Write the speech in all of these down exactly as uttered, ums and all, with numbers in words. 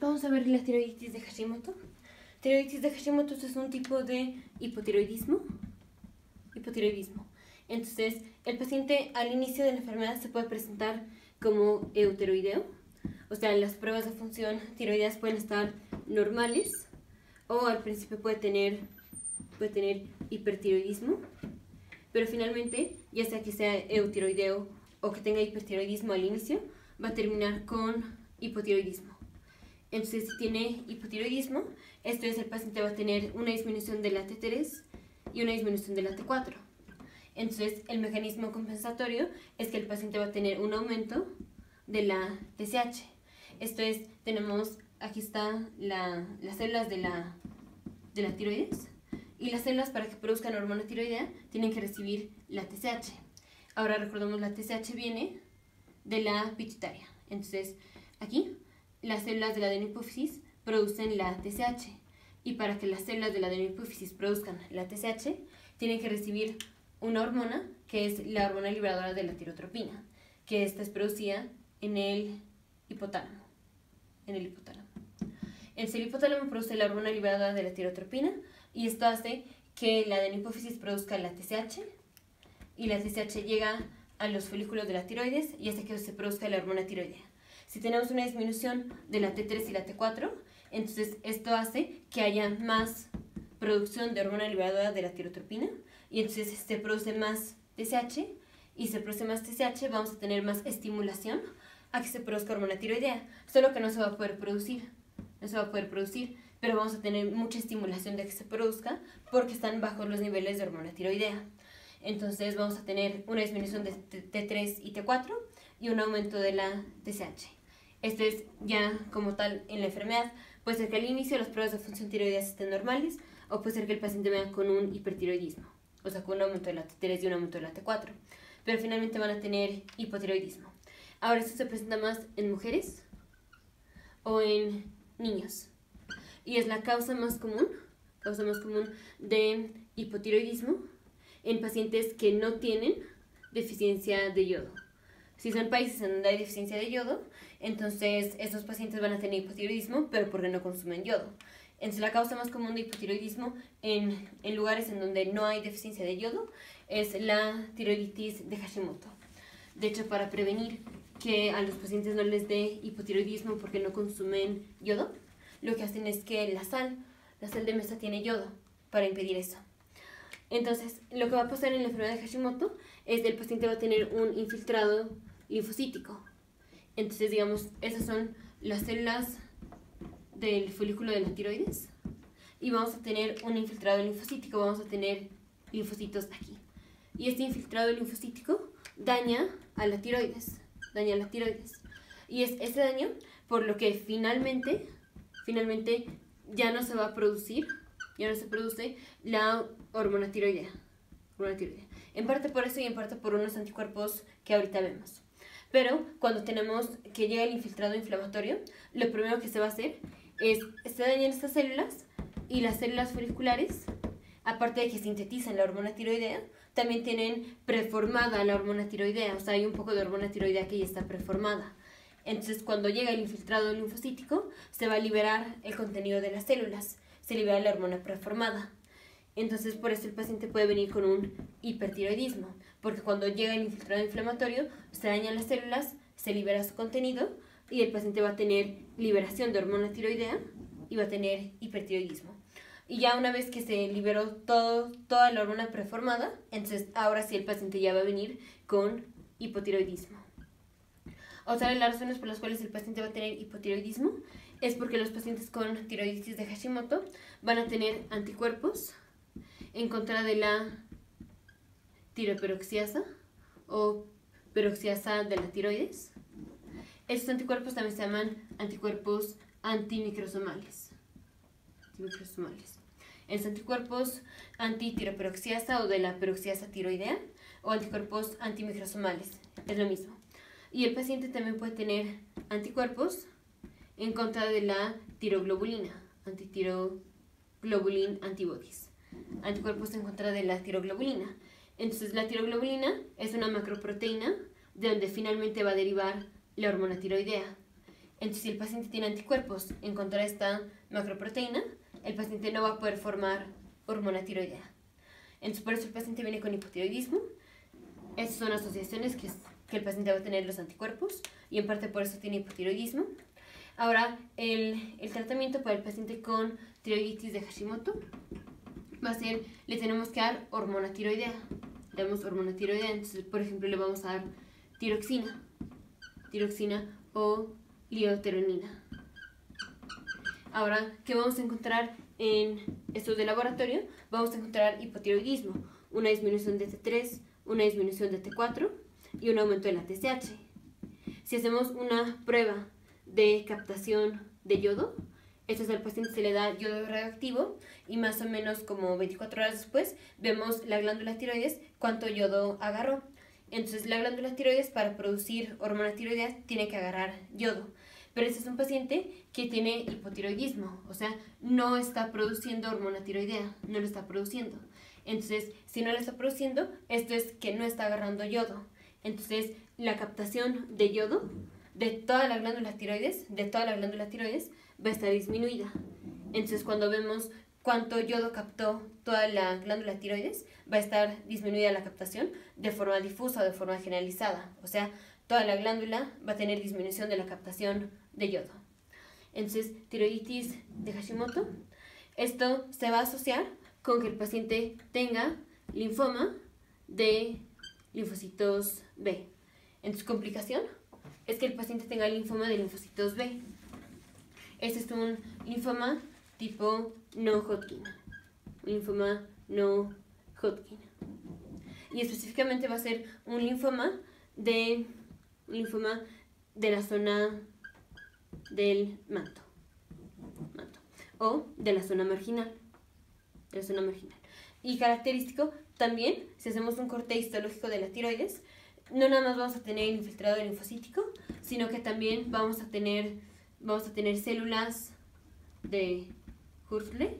vamos a ver la tiroiditis de Hashimoto. Tiroiditis de Hashimoto es un tipo de hipotiroidismo. Hipotiroidismo. Entonces, el paciente al inicio de la enfermedad se puede presentar como eutiroideo. O sea, las pruebas de función tiroideas pueden estar normales o al principio puede tener, puede tener hipertiroidismo. Pero finalmente, ya sea que sea eutiroideo o que tenga hipertiroidismo al inicio, va a terminar con hipotiroidismo. Entonces, si tiene hipotiroidismo, esto es, el paciente va a tener una disminución de la T tres y una disminución de la T cuatro. Entonces, el mecanismo compensatorio es que el paciente va a tener un aumento de la T S H. Esto es, tenemos, aquí está la, las células de la, de la tiroides, y las células para que produzcan hormona tiroidea tienen que recibir la T S H. Ahora recordemos, la T S H viene de la pituitaria. Entonces, aquí, las células de la adenohipófisis producen la T S H. Y para que las células de la adenohipófisis produzcan la T S H, tienen que recibir una hormona, que es la hormona liberadora de la tirotropina, que esta es producida en el hipotálamo. En el hipotálamo. El hipotálamo produce la hormona liberadora de la tirotropina, y esto hace que la adenohipófisis produzca la T S H, y la T S H llega a los folículos de la tiroides y hace que se produzca la hormona tiroidea. Si tenemos una disminución de la T tres y la T cuatro, entonces esto hace que haya más producción de hormona liberadora de la tirotropina, y entonces se produce más T S H, y se produce más T S H, vamos a tener más estimulación a que se produzca hormona tiroidea, solo que no se va a poder producir, no se va a poder producir, pero vamos a tener mucha estimulación de que se produzca porque están bajos los niveles de hormona tiroidea. Entonces vamos a tener una disminución de T tres y T cuatro y un aumento de la T S H. Esto es ya como tal en la enfermedad. Puede ser que al inicio las pruebas de función tiroidea estén normales, o puede ser que el paciente venga con un hipertiroidismo, o sea, con un aumento de la T tres y un aumento de la T cuatro, pero finalmente van a tener hipotiroidismo. Ahora, esto se presenta más en mujeres o en niños, y es la causa más común, causa más común de hipotiroidismo en pacientes que no tienen deficiencia de yodo. Si son países en donde hay deficiencia de yodo, entonces estos pacientes van a tener hipotiroidismo, pero porque no consumen yodo. Entonces, la causa más común de hipotiroidismo en, en lugares en donde no hay deficiencia de yodo es la tiroiditis de Hashimoto. De hecho, para prevenir que a los pacientes no les dé hipotiroidismo porque no consumen yodo, lo que hacen es que la sal, la sal de mesa tiene yodo para impedir eso. Entonces, lo que va a pasar en la enfermedad de Hashimoto es que el paciente va a tener un infiltrado linfocítico. Entonces, digamos, esas son las células del folículo de la tiroides, y vamos a tener un infiltrado linfocítico, vamos a tener linfocitos aquí. Y este infiltrado linfocítico daña a la tiroides, daña a la tiroides. Y es ese daño por lo que finalmente, finalmente ya no se va a producir, ya no se produce la hormona tiroidea, hormona tiroidea. En parte por eso y en parte por unos anticuerpos que ahorita vemos. Pero cuando tenemos que llega el infiltrado inflamatorio, lo primero que se va a hacer es, se dañan estas células, y las células foliculares, aparte de que sintetizan la hormona tiroidea, también tienen preformada la hormona tiroidea, o sea, hay un poco de hormona tiroidea que ya está preformada. Entonces, cuando llega el infiltrado linfocítico, se va a liberar el contenido de las células, se libera la hormona preformada. Entonces, por eso el paciente puede venir con un hipertiroidismo, porque cuando llega el infiltrado inflamatorio, se dañan las células, se libera su contenido, y el paciente va a tener liberación de hormona tiroidea y va a tener hipertiroidismo. Y ya una vez que se liberó todo, toda la hormona preformada, entonces ahora sí el paciente ya va a venir con hipotiroidismo. Otra de las razones por las cuales el paciente va a tener hipotiroidismo es porque los pacientes con tiroiditis de Hashimoto van a tener anticuerpos en contra de la tiroperoxiasa o peroxiasa de la tiroides. Estos anticuerpos también se llaman anticuerpos antimicrosomales. antimicrosomales. Estos anticuerpos antitiroperoxiasa o de la peroxiasa tiroidea, o anticuerpos antimicrosomales, es lo mismo. Y el paciente también puede tener anticuerpos en contra de la tiroglobulina, antitiroglobulin antibodies. Anticuerpos en contra de la tiroglobulina. Entonces, la tiroglobulina es una macroproteína de donde finalmente va a derivar la hormona tiroidea. Entonces, si el paciente tiene anticuerpos en contra de esta macroproteína, el paciente no va a poder formar hormona tiroidea. Entonces, por eso el paciente viene con hipotiroidismo. Estas son asociaciones que, es, que el paciente va a tener los anticuerpos y en parte por eso tiene hipotiroidismo. Ahora, el, el tratamiento para el paciente con tiroiditis de Hashimoto va a ser, le tenemos que dar hormona tiroidea. Le damos hormona tiroidea, entonces, por ejemplo, le vamos a dar tiroxina, tiroxina o lioteronina. Ahora, ¿qué vamos a encontrar en estos de laboratorio? Vamos a encontrar hipotiroidismo, una disminución de T tres, una disminución de T cuatro y un aumento de la T S H. Si hacemos una prueba de captación de yodo, esto es al paciente se le da yodo radioactivo y más o menos como veinticuatro horas después vemos la glándula tiroides cuánto yodo agarró. Entonces la glándula tiroides para producir hormona tiroidea tiene que agarrar yodo. Pero este es un paciente que tiene hipotiroidismo, o sea, no está produciendo hormona tiroidea, no lo está produciendo. Entonces, si no lo está produciendo, esto es que no está agarrando yodo. Entonces, la captación de yodo de toda la glándula tiroides, de toda la glándula tiroides, va a estar disminuida. Entonces, cuando vemos cuánto yodo captó toda la glándula tiroides, va a estar disminuida la captación de forma difusa o de forma generalizada. O sea, toda la glándula va a tener disminución de la captación de yodo. Entonces, tiroiditis de Hashimoto, esto se va a asociar con que el paciente tenga linfoma de linfocitos B. Entonces, complicación es que el paciente tenga linfoma de linfocitos B. Este es un linfoma tipo no Hodgkin, linfoma no Hodgkin. Y específicamente va a ser un linfoma de, un linfoma de la zona del manto, manto o de la zona marginal, de la zona marginal. Y característico también, si hacemos un corte histológico de la tiroides, no nada más vamos a tener infiltrado linfocítico, sino que también vamos a tener, vamos a tener células de Hurtle.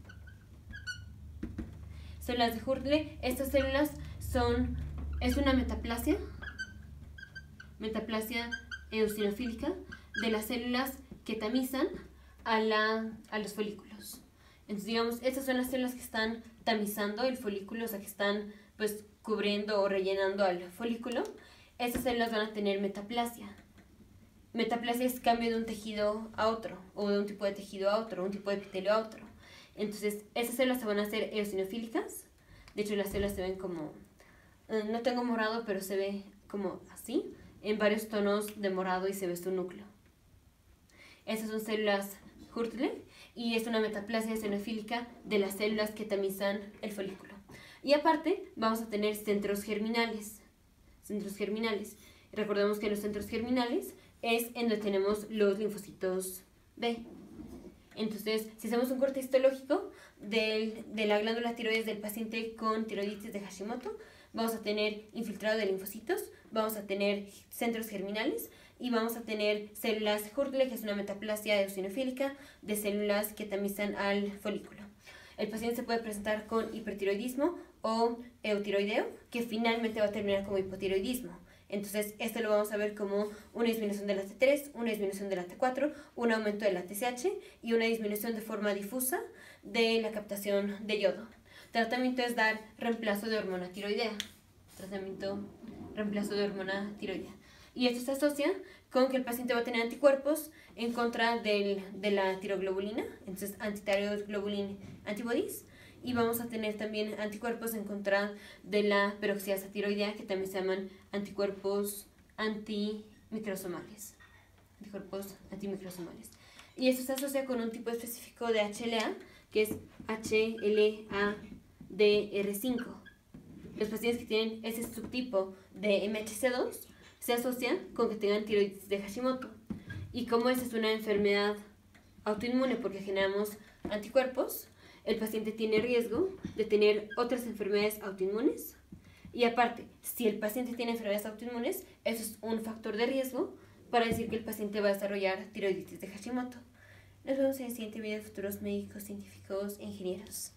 Células de Hurtle, estas células son, es una metaplasia, metaplasia eosinofílica de las células que tamizan a, la, a los folículos. Entonces, digamos, estas son las células que están tamizando el folículo, o sea, que están pues cubriendo o rellenando al folículo. Estas células van a tener metaplasia. Metaplasia es cambio de un tejido a otro, o de un tipo de tejido a otro, un tipo de epitelio a otro. Entonces, estas células se van a hacer eosinofílicas. De hecho, las células se ven como, eh, no tengo morado, pero se ve como así, en varios tonos de morado y se ve su núcleo. Estas son células Hurtle y es una metaplasia eosinofílica de las células que tamizan el folículo. Y aparte, vamos a tener centros germinales. Centros germinales. Recordemos que los centros germinales es en donde tenemos los linfocitos B. Entonces, si hacemos un corte histológico del, de la glándula tiroides del paciente con tiroiditis de Hashimoto, vamos a tener infiltrado de linfocitos, vamos a tener centros germinales y vamos a tener células Hurtle, que es una metaplasia eosinofílica de células que tamizan al folículo. El paciente se puede presentar con hipertiroidismo o eutiroideo, que finalmente va a terminar como hipotiroidismo. Entonces, esto lo vamos a ver como una disminución de la T tres, una disminución de la T cuatro, un aumento de la T S H y una disminución de forma difusa de la captación de yodo. Tratamiento es dar reemplazo de hormona tiroidea. Tratamiento, reemplazo de hormona tiroidea. Y esto se asocia con que el paciente va a tener anticuerpos en contra del, de la tiroglobulina, entonces anti-thyroglobulin antibodies, y vamos a tener también anticuerpos en contra de la peroxidasa tiroidea, que también se llaman anticuerpos antimicrosomales. Anticuerpos antimicrosomales. Y esto se asocia con un tipo específico de H L A, que es H L A D R cinco. Los pacientes que tienen ese subtipo de M H C dos se asocian con que tengan tiroiditis de Hashimoto. Y como esta es una enfermedad autoinmune porque generamos anticuerpos, el paciente tiene riesgo de tener otras enfermedades autoinmunes. Y aparte, si el paciente tiene enfermedades autoinmunes, eso es un factor de riesgo para decir que el paciente va a desarrollar tiroiditis de Hashimoto. Nos vemos en el siguiente video de futuros médicos, científicos e ingenieros.